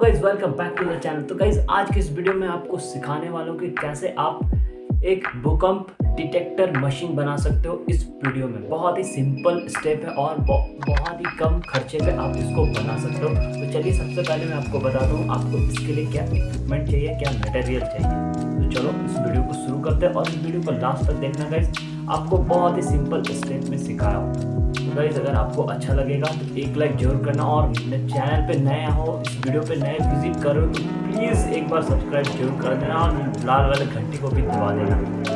Guys welcome back to the channel. तो guys आज के इस वीडियो में आपको सिखाने वालों कि कैसे आप एक भूकंप डिटेक्टर मशीन बना सकते हो। इस वीडियो में बहुत ही सिंपल स्टेप है और बहुत ही कम खर्चे पे आप इसको बना सकते हो। तो चलिए सबसे पहले मैं आपको बता दूं आपको इसके लिए क्या इक्विपमेंट चाहिए, क्या मटेरियल चाहिए। तो चलो इस वीडियो को शुरू करते हैं और इस वीडियो को लास्ट तक देखना गाइज, आपको बहुत ही सिंपल स्टेप में सिखाया हूँ। तो गाइस अगर आपको अच्छा लगेगा तो एक लाइक जरूर करना और चैनल पे नए हो, इस वीडियो पे नए विजिट करो तो प्लीज़ एक बार सब्सक्राइब जरूर कर देना और लाल वाले घंटी को भी दबा देना।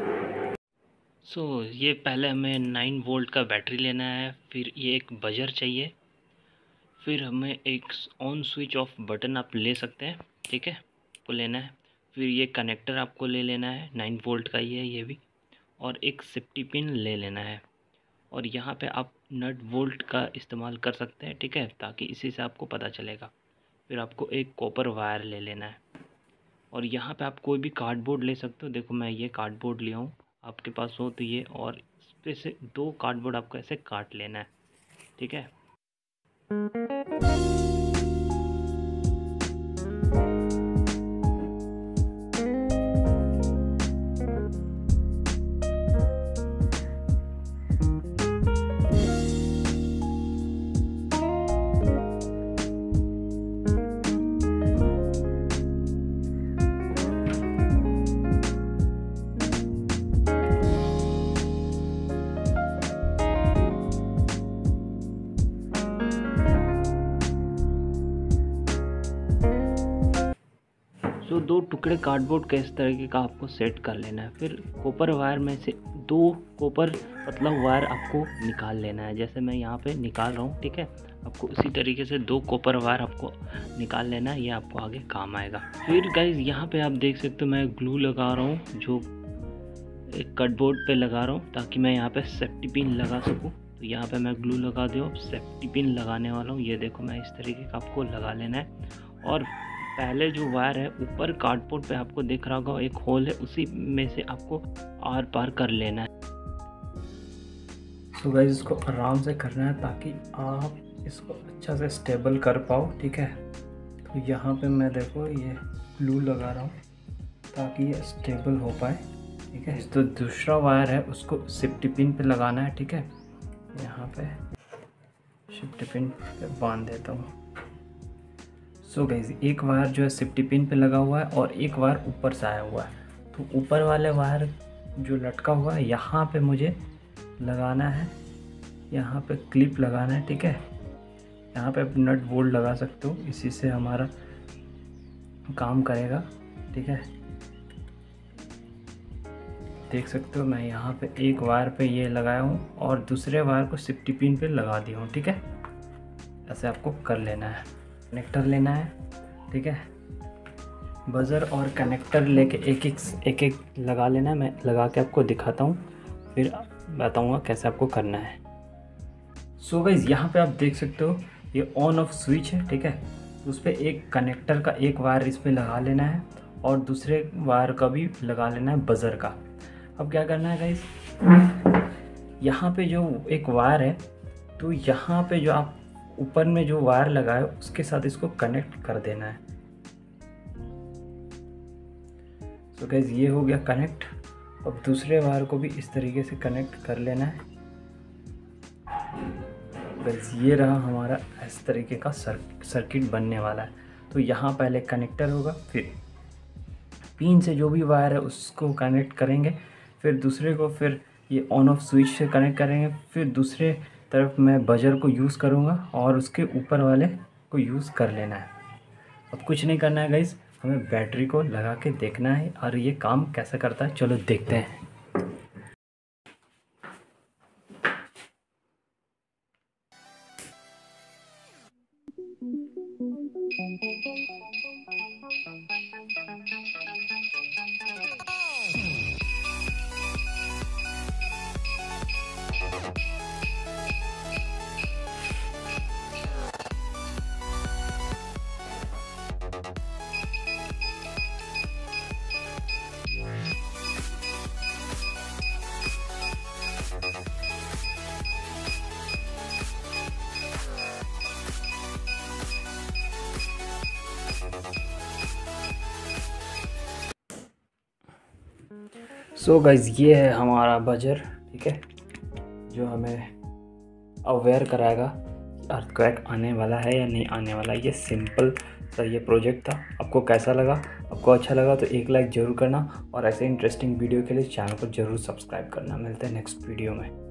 ये पहले हमें 9 वोल्ट का बैटरी लेना है, फिर ये एक बजर चाहिए, फिर हमें एक ऑन स्विच ऑफ बटन आप ले सकते हैं, ठीक है, आपको लेना है। फिर ये कनेक्टर आपको ले लेना है, 9 वोल्ट का ही है ये भी, और एक सेफ्टी पिन ले लेना है। और यहाँ पे आप नट वोल्ट का इस्तेमाल कर सकते हैं, ठीक है, ताकि इसी से आपको पता चलेगा। फिर आपको एक कॉपर वायर ले लेना है और यहाँ पे आप कोई भी कार्डबोर्ड ले सकते हो। देखो मैं ये कार्डबोर्ड लिया हूँ, आपके पास हो तो ये, और इस पे से 2 कार्डबोर्ड आपको ऐसे काट लेना है, ठीक है। तो 2 टुकड़े कार्डबोर्ड का इस तरीके का आपको सेट कर लेना है। फिर कॉपर वायर में से 2 कॉपर पतला वायर आपको निकाल लेना है, जैसे मैं यहाँ पे निकाल रहा हूँ, ठीक है। आपको उसी तरीके से 2 कॉपर वायर आपको निकाल लेना है, ये आपको आगे काम आएगा। फिर गाइज यहाँ पे आप देख सकते हो मैं ग्लू लगा रहा हूँ, जो एक कार्डबोर्ड पे लगा रहा हूँ ताकि मैं यहाँ पे सेफ्टी पिन लगा सकूँ। तो यहाँ पे मैं ग्लू लगा दूँ, सेफ्टी पिन लगाने वाला हूँ। ये देखो मैं इस तरीके का आपको लगा लेना है। और पहले जो वायर है ऊपर कार्डबोर्ड पे आपको दिख रहा होगा एक होल है, उसी में से आपको आर पार कर लेना है। तो गाइस इसको आराम से करना है ताकि आप इसको अच्छा से स्टेबल कर पाओ, ठीक है। तो यहाँ पे मैं देखो ये ग्लू लगा रहा हूँ ताकि ये स्टेबल हो पाए, ठीक है। तो दूसरा वायर है उसको सेफ्टी पिन पे लगाना है, ठीक है। यहाँ पे सेफ्टी पिन पे बांध देता हूँ। सो गाइस एक वायर जो है सेफ्टी पिन पे लगा हुआ है और एक वायर ऊपर से आया हुआ है। तो ऊपर वाले वायर जो लटका हुआ है यहाँ पे मुझे लगाना है, यहाँ पे क्लिप लगाना है, ठीक है। यहाँ पे नट बोल्ट लगा सकते हो, इसी से हमारा काम करेगा, ठीक है। देख सकते हो मैं यहाँ पे एक वायर पे ये लगाया हूँ और दूसरे वायर को सेफ्टी पिन पे लगा दिया हूँ, ठीक है। ऐसे आपको कर लेना है। कनेक्टर लेना है, ठीक है। बजर और कनेक्टर लेके एक एक लगा लेना है। मैं लगा के आपको दिखाता हूँ, फिर बताऊँगा कैसे आपको करना है। सो गाइस यहाँ पे आप देख सकते हो ये ऑन ऑफ स्विच है, ठीक है। उस पर एक कनेक्टर का एक वायर इस पर लगा लेना है और दूसरे वायर का भी लगा लेना है बजर का। अब क्या करना है गाइस, यहाँ पे जो एक वायर है तो यहाँ पे जो आप ऊपर में जो वायर लगाए उसके साथ इसको कनेक्ट कर देना है। तो गाइस ये हो गया कनेक्ट। अब दूसरे वायर को भी इस तरीके से कनेक्ट कर लेना है। गाइस ये रहा हमारा इस तरीके का सर्किट बनने वाला है। तो यहाँ पहले कनेक्टर होगा, फिर पिन से जो भी वायर है उसको कनेक्ट करेंगे, फिर दूसरे को फिर ये ऑन ऑफ स्विच से कनेक्ट करेंगे, फिर दूसरे तरफ मैं बजर को यूज़ करूँगा और उसके ऊपर वाले को यूज़ कर लेना है। अब कुछ नहीं करना है गाइस, हमें बैटरी को लगा के देखना है और ये काम कैसे करता है, चलो देखते हैं। सो गाइज ये है हमारा बजर, ठीक है, जो हमें अवेयर कराएगा अर्थक्वेक आने वाला है या नहीं आने वाला। ये सिंपल सा ये प्रोजेक्ट था। आपको कैसा लगा? आपको अच्छा लगा तो एक लाइक ज़रूर करना और ऐसे इंटरेस्टिंग वीडियो के लिए चैनल को ज़रूर सब्सक्राइब करना। मिलते हैं नेक्स्ट वीडियो में।